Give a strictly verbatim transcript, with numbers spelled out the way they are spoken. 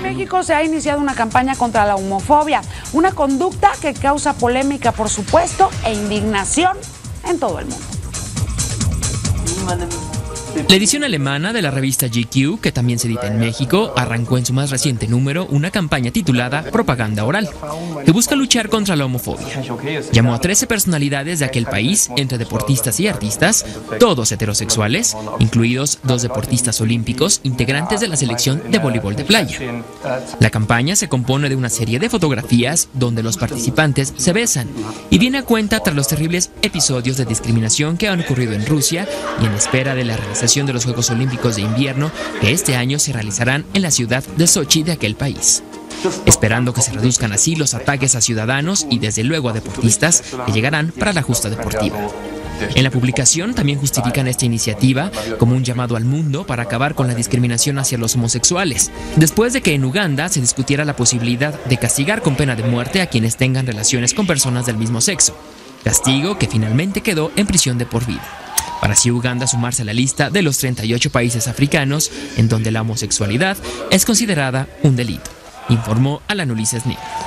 México se ha iniciado una campaña contra la homofobia, una conducta que causa polémica, por supuesto, e indignación en todo el mundo. La edición alemana de la revista G Q, que también se edita en México, arrancó en su más reciente número una campaña titulada Propaganda Oral, que busca luchar contra la homofobia. Llamó a trece personalidades de aquel país, entre deportistas y artistas, todos heterosexuales, incluidos dos deportistas olímpicos integrantes de la selección de voleibol de playa. La campaña se compone de una serie de fotografías donde los participantes se besan y viene a cuenta tras los terribles episodios de discriminación que han ocurrido en Rusia y en espera de la realización de los Juegos Olímpicos de Invierno que este año se realizarán en la ciudad de Sochi de aquel país. Esperando que se reduzcan así los ataques a ciudadanos y desde luego a deportistas que llegarán para la justa deportiva. En la publicación también justifican esta iniciativa como un llamado al mundo para acabar con la discriminación hacia los homosexuales, después de que en Uganda se discutiera la posibilidad de castigar con pena de muerte a quienes tengan relaciones con personas del mismo sexo, castigo que finalmente quedó en prisión de por vida, para así Uganda sumarse a la lista de los treinta y ocho países africanos en donde la homosexualidad es considerada un delito, informó Alan Ulises Nick.